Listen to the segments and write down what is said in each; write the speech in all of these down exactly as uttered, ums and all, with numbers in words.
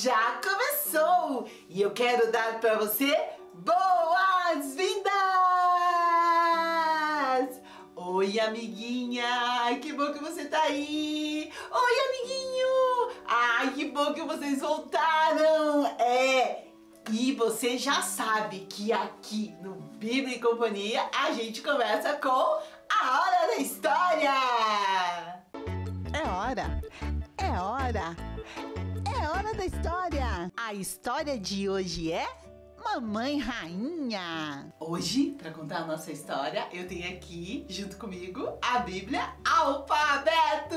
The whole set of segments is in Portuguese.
já começou e eu quero dar para você boas-vindas! Oi, amiguinha! Que bom que você tá aí! Oi, amiguinho! Ai, que bom que vocês voltaram! É, e você já sabe que aqui no Bíblia e Companhia a gente começa com a Hora da História! É hora! É hora! É hora da história! A história de hoje é Mamãe Rainha. Hoje, para contar a nossa história, eu tenho aqui, junto comigo, a Bíblia Alfabeto!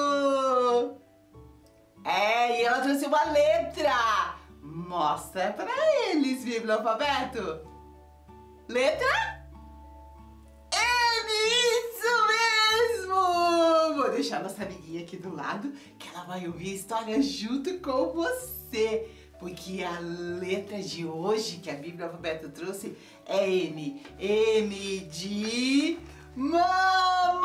É, e ela trouxe uma letra! Mostra para eles, Bíblia Alfabeto! Letra? M! Isso mesmo! Vou deixar nossa amiguinha aqui do lado, que ela vai ouvir a história junto com você. Porque a letra de hoje que a Bíblia Alfabeto trouxe é M. M de mamãe!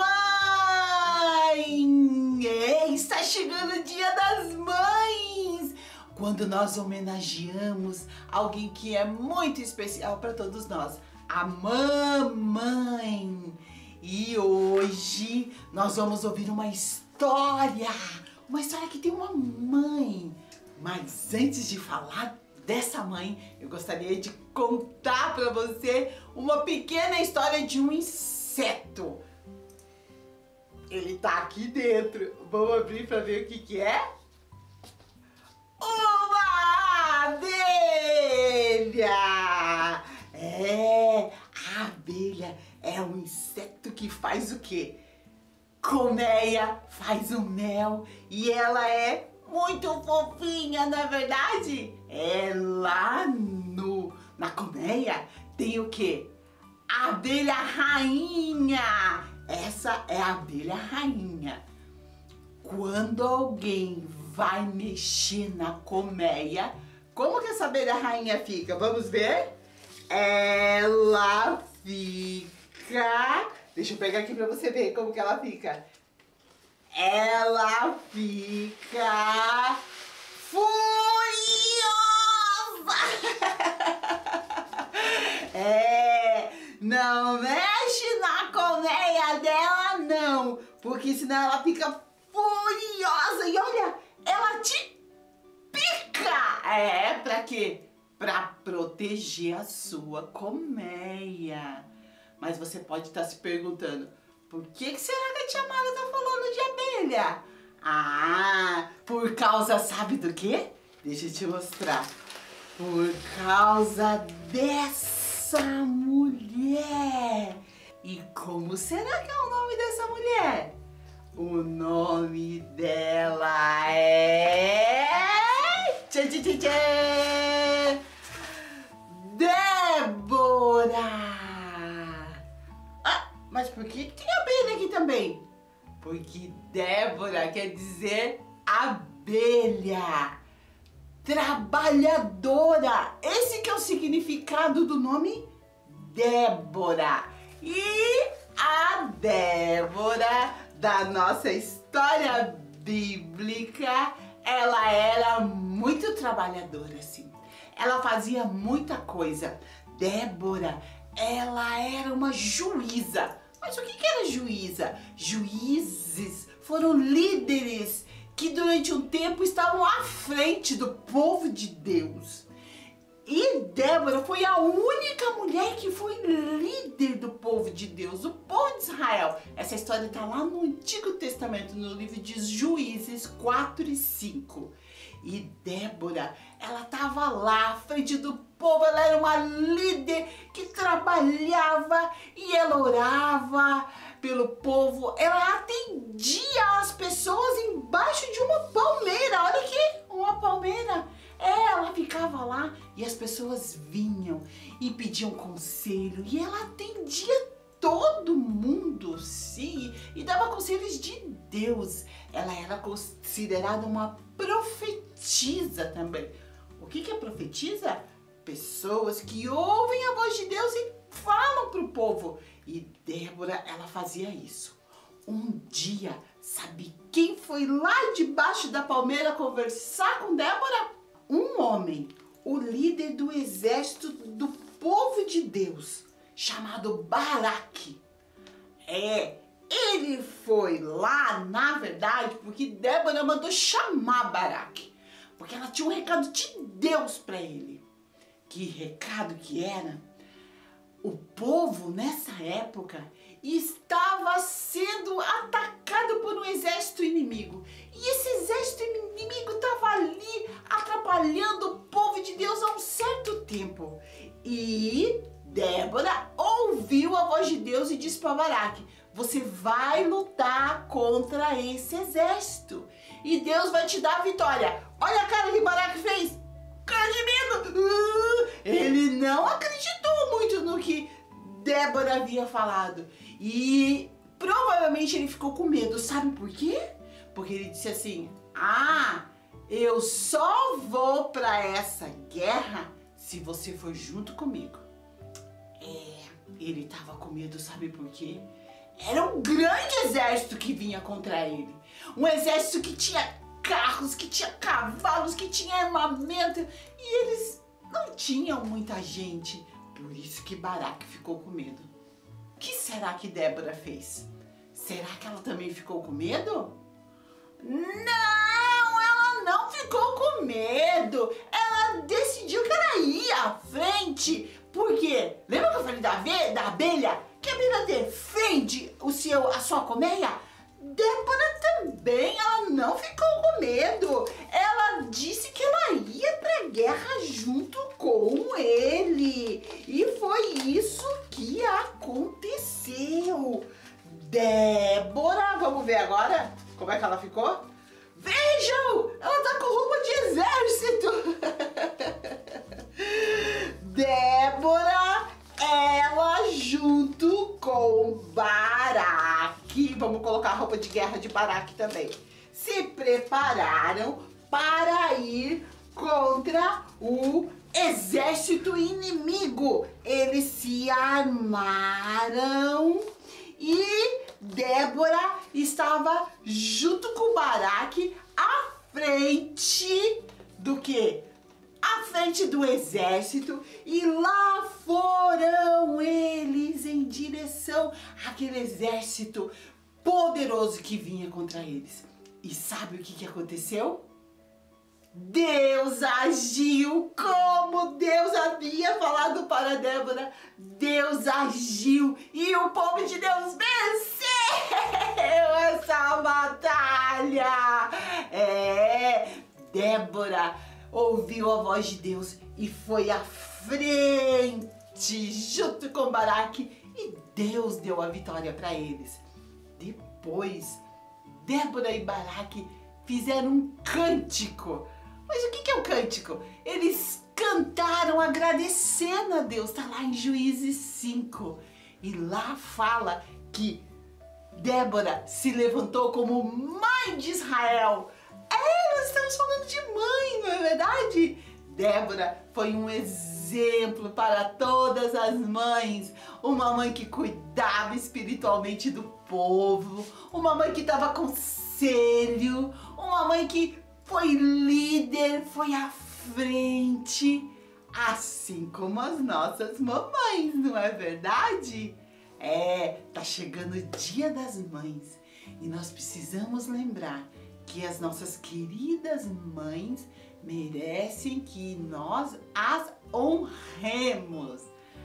É, está chegando o Dia das Mães! Quando nós homenageamos alguém que é muito especial para todos nós, a mamãe. E hoje nós vamos ouvir uma história, uma história que tem uma mãe. Mas antes de falar dessa mãe, eu gostaria de contar para você uma pequena história de um inseto. Ele tá aqui dentro. Vamos abrir para ver o que que é? Uma abelha! É, a abelha é um inseto que faz o quê? Colmeia, faz o mel e ela é muito fofinha, não é verdade? É lá no, na colmeia tem o quê? A abelha rainha. Essa é a abelha rainha. Quando alguém vai mexer na colmeia, como que essa abelha rainha fica? Vamos ver? Ela fica... Deixa eu pegar aqui pra você ver como que ela fica. Ela fica furiosa! É, não mexe na colmeia dela não, porque senão ela fica furiosa e olha, ela te pica! É, pra quê? Pra proteger a sua colmeia. Mas você pode estar se perguntando, por que que será que a tia Mara tá falando de abelha? Ah, por causa, sabe do quê? Deixa eu te mostrar. Por causa dessa mulher. E como será que é o nome dessa mulher? O nome dela é... Tchê, tchê, tchê, tchê. Débora! Mas por que tem abelha aqui também? Porque Débora quer dizer abelha, trabalhadora. Esse que é o significado do nome Débora. E a Débora da nossa história bíblica, ela era muito trabalhadora, sim. Ela fazia muita coisa. Débora, ela era uma juíza. Mas o que que era juíza? Juízes foram líderes que durante um tempo estavam à frente do povo de Deus. E Débora foi a única mulher que foi líder do povo de Deus, do povo de Israel. Essa história está lá no Antigo Testamento, no livro de Juízes quatro e cinco. E Débora, ela estava lá à frente do povo, ela era uma líder que trabalhava e ela orava pelo povo. Ela atendia as pessoas embaixo de uma palmeira. Olha aqui, uma palmeira. É, ela ficava lá e as pessoas vinham e pediam conselho e ela atendia todo mundo, sim, e dava conselhos de Deus. Ela era considerada uma profetisa também. O que que é profetisa? Pessoas que ouvem a voz de Deus e falam para o povo. E Débora, ela fazia isso. Um dia, sabe quem foi lá debaixo da palmeira conversar com Débora? um homem, o líder do exército do povo de Deus, chamado Baraque. É, ele foi lá, na verdade, porque Débora mandou chamar Baraque, porque ela tinha um recado de Deus para ele. Que recado que era? O povo, nessa época, estava sendo atacado por um exército inimigo. E esse exército inimigo estava ali atrapalhando o povo de Deus há um certo tempo. E Débora ouviu a voz de Deus e disse para Baraque: você vai lutar contra esse exército e Deus vai te dar a vitória. Olha a cara que Baraque fez. Cara de medo. Uh, ele não acreditou muito no que Débora havia falado. E provavelmente ele ficou com medo. Sabe por quê? Porque ele disse assim: ah, eu só vou para essa guerra se você for junto comigo. É, ele estava com medo, sabe por quê? Era um grande exército que vinha contra ele. Um exército que tinha carros, que tinha cavalos, que tinha armamento. E eles não tinham muita gente. Por isso que Baraque ficou com medo. O que será que Débora fez? Será que ela também ficou com medo? Não, ela não ficou com medo. Ela decidiu que ela ia à frente. Por quê? Lembra que eu falei da, da abelha? Que a abelha defende o seu, a sua colmeia? Débora também, ela não ficou com medo. Ela disse que ela ia pra guerra junto com ele. E foi isso que aconteceu. Débora, vamos ver agora como é que ela ficou? Vejam, ela tá com roupa de exército. Débora, ela junto com Baraque, vamos colocar a roupa de guerra de Baraque também, se prepararam para ir contra o exército inimigo. Eles se armaram e Débora estava junto com Baraque à frente do quê? À frente do exército, e lá foram eles em direção àquele exército poderoso que vinha contra eles. E sabe o que, que aconteceu? Deus agiu como Deus havia falado para Débora. Deus agiu e o povo de Deus venceu essa batalha. É, Débora ouviu a voz de Deus e foi à frente junto com Baraque, e Deus deu a vitória para eles. Depois, Débora e Baraque fizeram um cântico. Mas o que é o cântico? Eles cantaram agradecendo a Deus. Está lá em Juízes cinco. E lá fala que Débora se levantou como mãe de Israel. É, nós estamos falando de mãe, não é verdade? Débora foi um exemplo para todas as mães. Uma mãe que cuidava espiritualmente do povo. Uma mãe que dava conselho. Uma mãe que foi líder, foi à frente. Assim como as nossas mamães, não é verdade? É, tá chegando o Dia das Mães. E nós precisamos lembrar que as nossas queridas mães merecem que nós as honremos.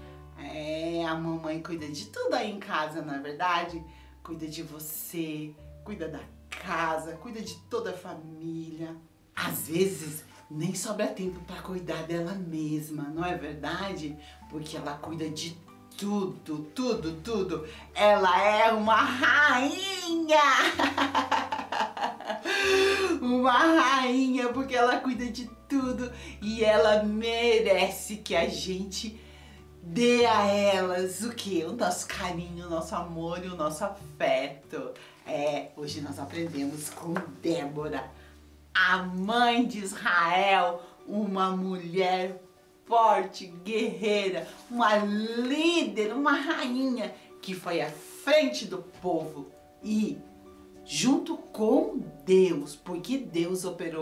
É, a mamãe cuida de tudo aí em casa, não é verdade? Cuida de você, cuida da casa, cuida de toda a família. Às vezes nem sobra tempo para cuidar dela mesma, não é verdade? Porque ela cuida de tudo, tudo, tudo. Ela é uma rainha! Uma rainha, porque ela cuida de tudo e ela merece que a gente dê a elas o que? O nosso carinho, o nosso amor e o nosso afeto. É, hoje nós aprendemos com Débora, a mãe de Israel, uma mulher forte, guerreira, uma líder, uma rainha que foi à frente do povo e junto com Deus, porque Deus operou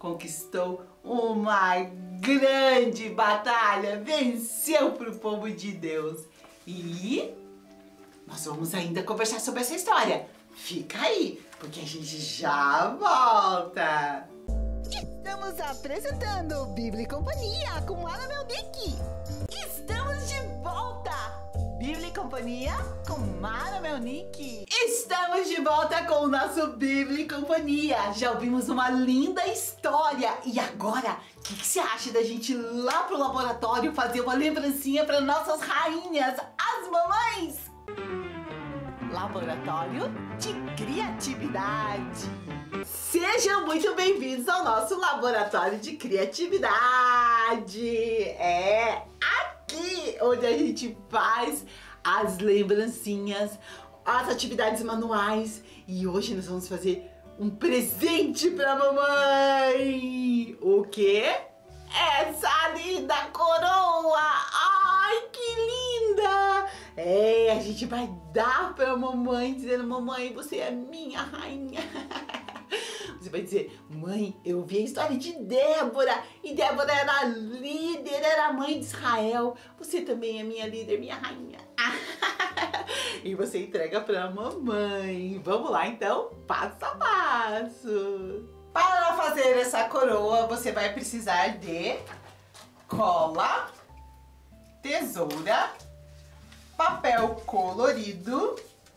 conquistou uma grande batalha, venceu para o povo de Deus. E nós vamos ainda conversar sobre essa história. Fica aí, porque a gente já volta. Estamos apresentando Bíblia e Companhia com Ana Melnick. Estamos de volta! Bíblia e Companhia com Mara Melnick. Estamos de volta com o nosso Bíblia e Companhia. Já ouvimos uma linda história. E agora, o que, que você acha da gente ir lá pro laboratório fazer uma lembrancinha para nossas rainhas, as mamães? Laboratório de Criatividade. Sejam muito bem-vindos ao nosso Laboratório de Criatividade. É aqui onde a gente faz as lembrancinhas, as atividades manuais. E hoje nós vamos fazer um presente para mamãe. O quê? Essa linda coroa! Ai, que linda! É, a gente vai dar pra mamãe, dizendo: mamãe, você é minha rainha. Você vai dizer: mãe, eu vi a história de Débora, e Débora era a líder, era a mãe de Israel. Você também é minha líder, minha rainha. E você entrega pra mamãe. Vamos lá então, passo a passo. Para fazer essa coroa, você vai precisar de cola, tesoura, papel colorido,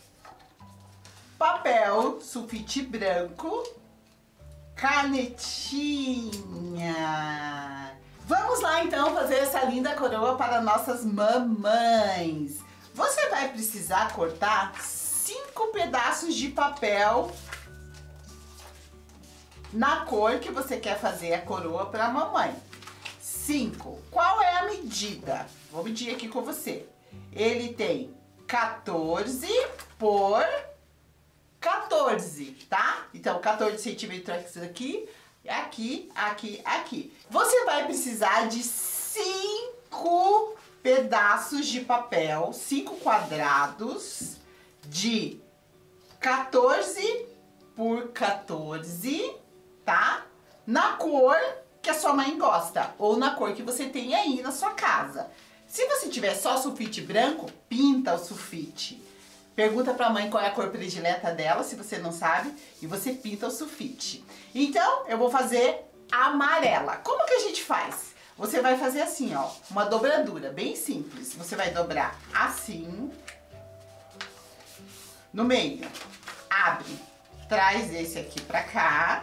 papel sulfite branco, canetinha. Vamos lá então fazer essa linda coroa para nossas mamães. Você vai precisar cortar cinco pedaços de papel na cor que você quer fazer a coroa para a mamãe. Cinco. Qual é a medida? Vou medir aqui com você. Ele tem quatorze por quatorze, tá? Então, quatorze centímetros aqui, aqui, aqui, aqui. Você vai precisar de cinco pedaços de papel, cinco quadrados de quatorze por quatorze, tá? Na cor que a sua mãe gosta, ou na cor que você tem aí na sua casa. Se você tiver só sulfite branco, pinta o sulfite. Pergunta pra mãe qual é a cor predileta dela, se você não sabe, e você pinta o sulfite. Então, eu vou fazer a amarela. Como que a gente faz? Você vai fazer assim, ó, uma dobradura, bem simples. Você vai dobrar assim, no meio, abre, traz esse aqui pra cá,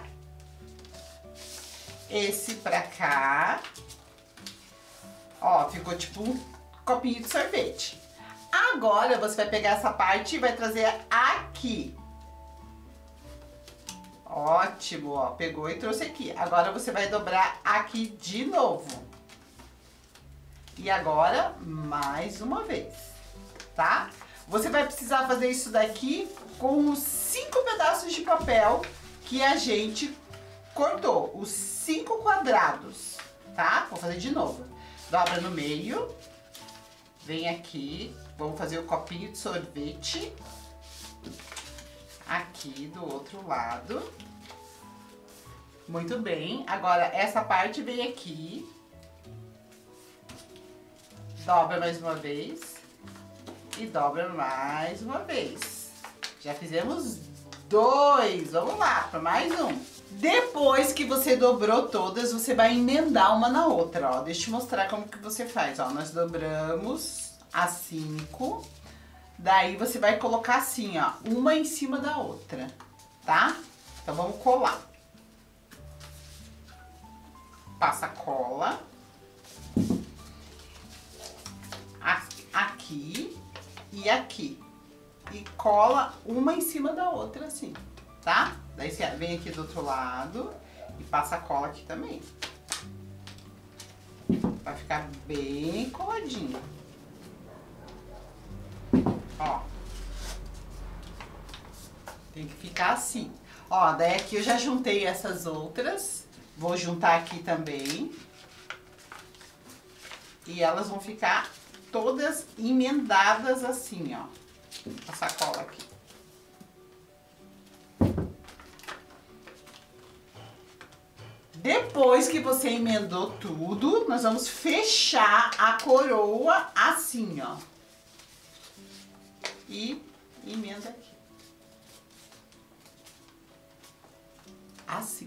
esse pra cá. Ó, ficou tipo um copinho de sorvete. Agora você vai pegar essa parte e vai trazer aqui. Ótimo, ó, pegou e trouxe aqui. Agora você vai dobrar aqui de novo. E agora, mais uma vez, tá? Você vai precisar fazer isso daqui com os cinco pedaços de papel que a gente cortou. Os cinco quadrados, tá? Vou fazer de novo. Dobra no meio, vem aqui, vamos fazer o copinho de sorvete, aqui do outro lado. Muito bem, agora essa parte vem aqui, dobra mais uma vez e dobra mais uma vez. Já fizemos dois, vamos lá, para mais um. Depois que você dobrou todas, você vai emendar uma na outra, ó. Deixa eu te mostrar como que você faz, ó. Nós dobramos as cinco, daí você vai colocar assim, ó, uma em cima da outra, tá? Então vamos colar. Passa cola. Aqui e aqui. E cola uma em cima da outra, assim, tá? Daí você vem aqui do outro lado e passa a cola aqui também. Vai ficar bem coladinho. Ó. Tem que ficar assim. Ó, daí aqui eu já juntei essas outras. Vou juntar aqui também. E elas vão ficar todas emendadas assim, ó. A sacola aqui. Depois que você emendou tudo, nós vamos fechar a coroa assim, ó. E emenda aqui. Assim.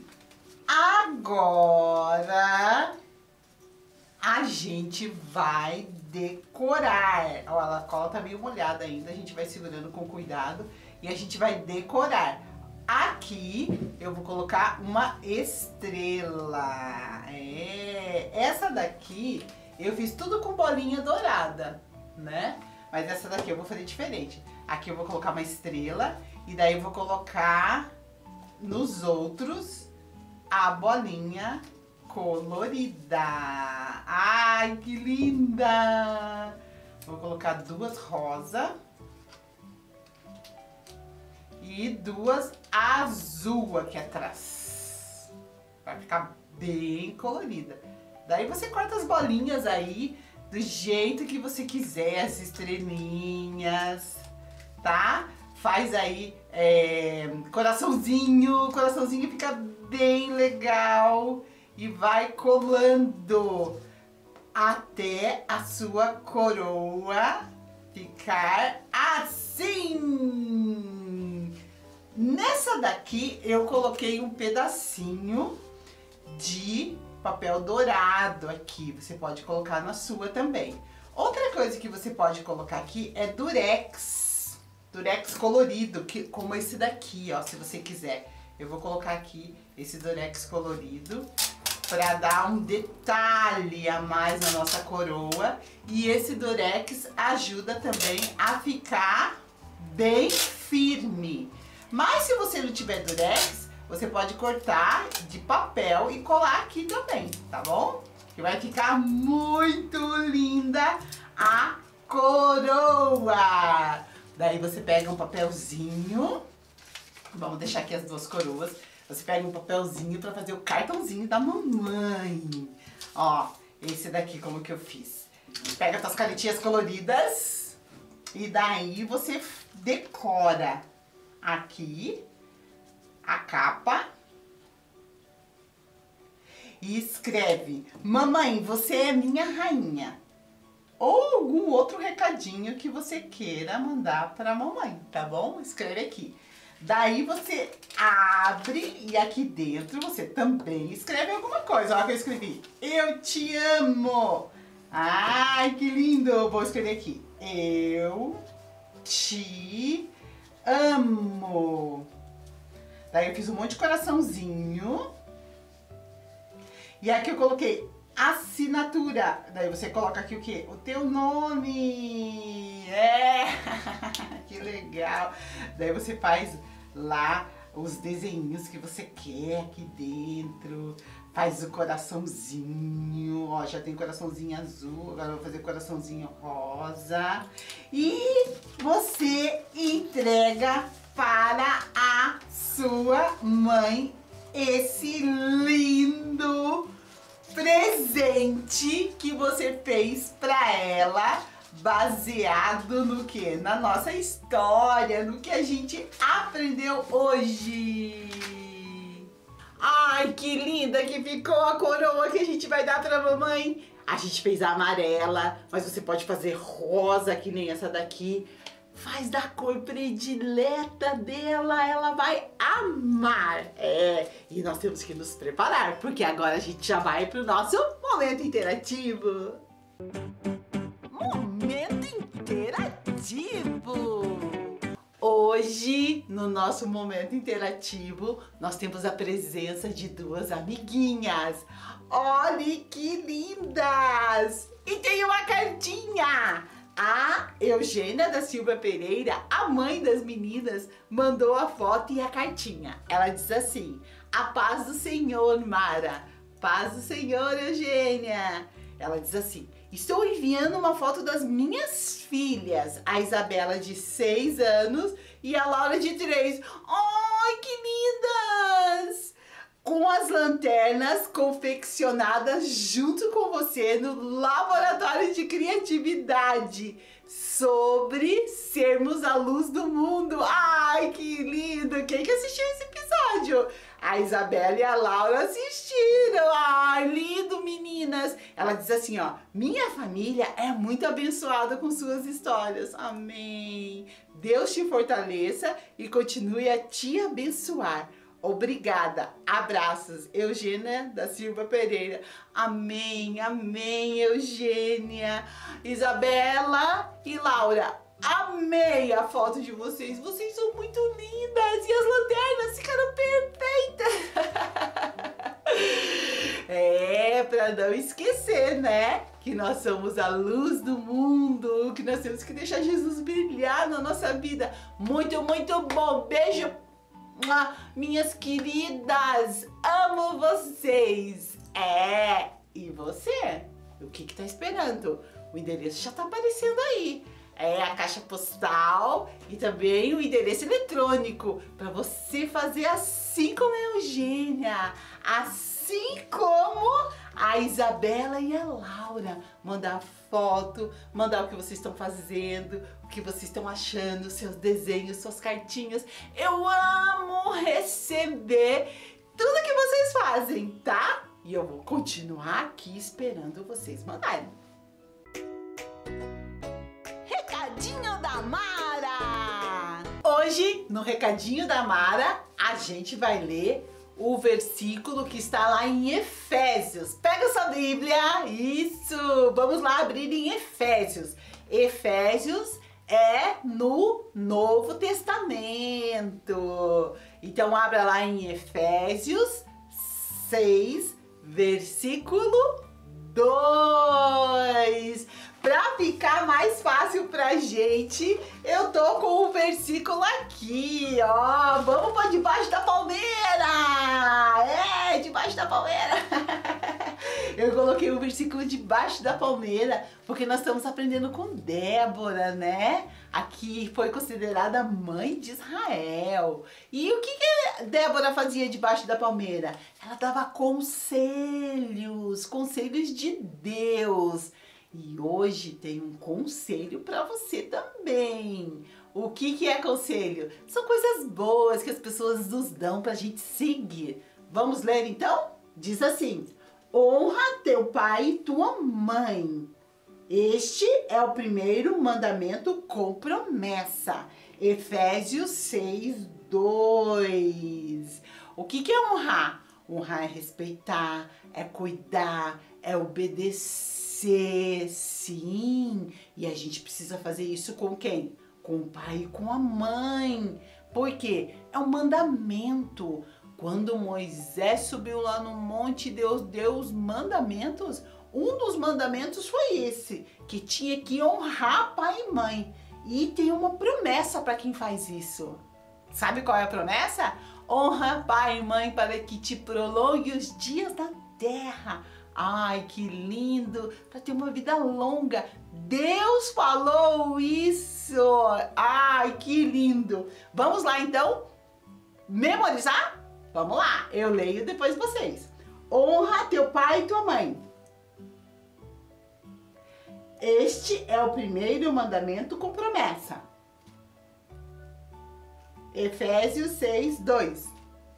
Agora a gente vai decorar. Ó, a cola tá meio molhada ainda, a gente vai segurando com cuidado e a gente vai decorar. Aqui eu vou colocar uma estrela. É, essa daqui eu fiz tudo com bolinha dourada, né? Mas essa daqui eu vou fazer diferente. Aqui eu vou colocar uma estrela e daí eu vou colocar nos outros a bolinha colorida. Ai, que linda! Vou colocar duas rosa e duas azul aqui atrás. Vai ficar bem colorida. Daí você corta as bolinhas aí do jeito que você quiser, as estrelinhas, tá? Faz aí é, coraçãozinho, coraçãozinho fica bem legal e vai colando até a sua coroa ficar assim. Nessa daqui eu coloquei um pedacinho de papel dourado aqui, você pode colocar na sua também. Outra coisa que você pode colocar aqui é durex, durex colorido, que, como esse daqui, ó, se você quiser. Eu vou colocar aqui esse durex colorido para dar um detalhe a mais na nossa coroa. E esse durex ajuda também a ficar bem firme. Mas se você não tiver durex, você pode cortar de papel e colar aqui também, tá bom? Que vai ficar muito linda a coroa. Daí você pega um papelzinho, vamos deixar aqui as duas coroas. Você pega um papelzinho para fazer o cartãozinho da mamãe. Ó, esse daqui como que eu fiz. Pega as canetinhas coloridas e daí você decora aqui a capa e escreve: mamãe, você é minha rainha. Ou algum outro recadinho que você queira mandar para a mamãe, tá bom? Escreve aqui. Daí você abre e aqui dentro você também escreve alguma coisa. Olha o que eu escrevi: eu te amo. Ai, que lindo! Vou escrever aqui: eu te amo. Daí eu fiz um monte de coraçãozinho. E aqui eu coloquei assinatura. Daí você coloca aqui o quê? O teu nome. É! Que legal! Daí você faz lá os desenhos que você quer aqui dentro. Faz o coraçãozinho. Ó, já tem coraçãozinho azul. Agora eu vou fazer coraçãozinho rosa. E você entrega para a sua mãe esse lindo presente que você fez para ela, baseado no que? Na nossa história, no que a gente aprendeu hoje. Ai, que linda que ficou a coroa que a gente vai dar pra mamãe. A gente fez a amarela, mas você pode fazer rosa, que nem essa daqui. Faz da cor predileta dela, ela vai amar. É, e nós temos que nos preparar, porque agora a gente já vai pro nosso momento interativo. Momento interativo! Hoje, no nosso momento interativo, nós temos a presença de duas amiguinhas. Olha que lindas! E tem uma cartinha! A Eugênia da Silva Pereira, a mãe das meninas, mandou a foto e a cartinha. Ela diz assim: a paz do Senhor, Mara. Paz do Senhor, Eugênia. Ela diz assim: estou enviando uma foto das minhas filhas, a Isabela de seis anos e a Laura de três. Ai, que lindas! Com as lanternas confeccionadas junto com você no Laboratório de Criatividade sobre sermos a luz do mundo. Ai, que lindo! Quem que assistiu esse episódio? A Isabela e a Laura assistiram. Ai, lindo, meninas. Ela diz assim, ó: minha família é muito abençoada com suas histórias. Amém. Deus te fortaleça e continue a te abençoar. Obrigada. Abraços. Eugênia da Silva Pereira. Amém, amém, Eugênia. Isabela e Laura, amei a foto de vocês. Vocês são muito lindas e as lanternas ficaram perfeitas. É, pra não esquecer, né? Que nós somos a luz do mundo, que nós temos que deixar Jesus brilhar na nossa vida. Muito, muito bom. Beijo, minhas queridas. Amo vocês. É, e você? O que que tá esperando? O endereço já tá aparecendo aí. É a caixa postal e também o endereço eletrônico para você fazer assim como a Eugênia, assim como a Isabela e a Laura. Mandar foto, mandar o que vocês estão fazendo, o que vocês estão achando, seus desenhos, suas cartinhas. Eu amo receber tudo que vocês fazem, tá? E eu vou continuar aqui esperando vocês mandarem. Recadinho da Mara! Hoje, no Recadinho da Mara, a gente vai ler o versículo que está lá em Efésios. Pega sua Bíblia, isso! Vamos lá abrir em Efésios. Efésios é no Novo Testamento. Então, abra lá em Efésios seis, versículo dois. Pra ficar mais fácil pra gente, eu tô com o versículo aqui, ó. Vamos pra debaixo da palmeira! É, debaixo da palmeira! Eu coloquei o versículo debaixo da palmeira, porque nós estamos aprendendo com Débora, né? Aqui foi considerada mãe de Israel. E o que que Débora fazia debaixo da palmeira? Ela dava conselhos, conselhos de Deus. E hoje tem um conselho para você também. O que que é conselho? São coisas boas que as pessoas nos dão para a gente seguir. Vamos ler então? Diz assim: honra teu pai e tua mãe. Este é o primeiro mandamento com promessa. Efésios seis, dois. O que que é honrar? Honrar é respeitar, é cuidar, é obedecer. Sim, e a gente precisa fazer isso com quem? Com o pai e com a mãe. Por quê? É um mandamento. Quando Moisés subiu lá no monte, Deus deu os mandamentos. Um dos mandamentos foi esse, que tinha que honrar pai e mãe. E tem uma promessa para quem faz isso. Sabe qual é a promessa? Honra pai e mãe para que te prolongue os dias da terra. Ai, que lindo, para ter uma vida longa. Deus falou isso. Ai, que lindo. Vamos lá então memorizar? Vamos lá, eu leio depois vocês. Honra teu pai e tua mãe. Este é o primeiro mandamento com promessa. Efésios seis, dois.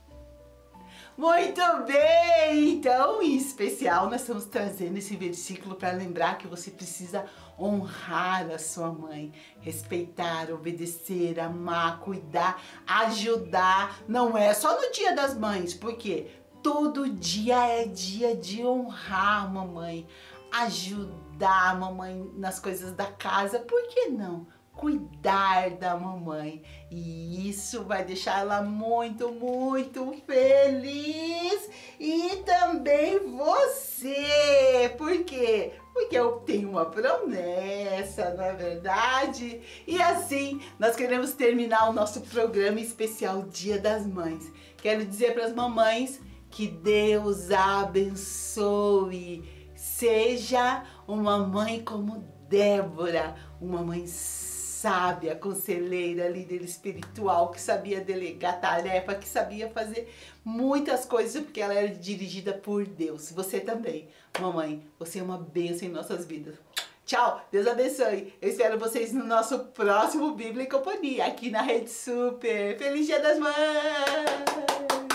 Muito bem! Então, em especial, nós estamos trazendo esse versículo para lembrar que você precisa honrar a sua mãe, respeitar, obedecer, amar, cuidar, ajudar. Não é só no Dia das Mães, porque todo dia é dia de honrar a mamãe, ajudar a mamãe nas coisas da casa. Por que não? Cuidar da mamãe, e isso vai deixar ela muito, muito feliz, e também você. Por quê? Porque eu tenho uma promessa, não é verdade? E assim, nós queremos terminar o nosso programa especial Dia das Mães. Quero dizer para as mamães que Deus abençoe. Seja uma mãe como Débora, uma mãe sábia, conselheira, líder espiritual, que sabia delegar tarefa, que sabia fazer muitas coisas, porque ela era dirigida por Deus. Você também, mamãe, você é uma bênção em nossas vidas. Tchau, Deus abençoe. Eu espero vocês no nosso próximo Bíblia e Companhia, aqui na Rede Super. Feliz Dia das Mães!